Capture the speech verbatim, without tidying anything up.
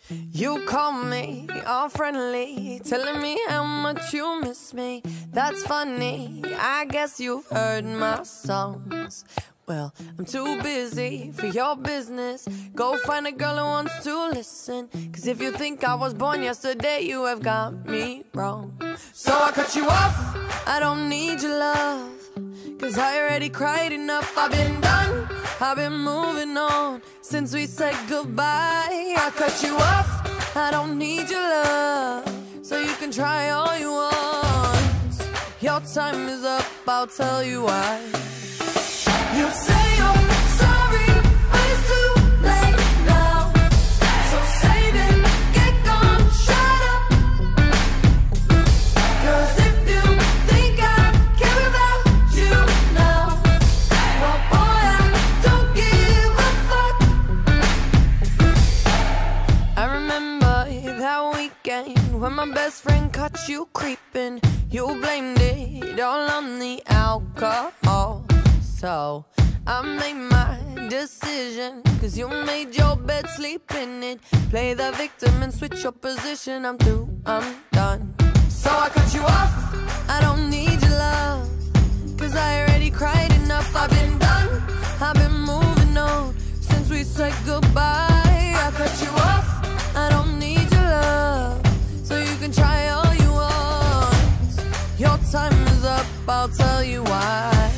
You call me all friendly, telling me how much you miss me. That's funny, I guess you've heard my songs. Well, I'm too busy for your business. Go find a girl who wants to listen. Cause if you think I was born yesterday, you have got me wrong. So I cut you off, I don't need your love. Cause I already cried enough, I've been done, I've been moving on since we said goodbye. I cut you off, I don't need your love. So you can try all you want. Your time is up, I'll tell you why. You say you're sorry, but it's too late now. So save it, get gone, shut up. Cause if you think I care about you now, well boy, I don't give a fuck. I remember that weekend when my best friend caught you creeping. You blamed it all on the alcohol. So I made my decision, cause you made your bed, sleep in it. Play the victim and switch your position. I'm through, I'm done. So I cut you off, I don't need your love. Cause I already cried enough, I've been done, I've been moving on since we said goodbye. I cut you off, I don't need your love. So you can try all you want. Your time is up, I'll tell you why.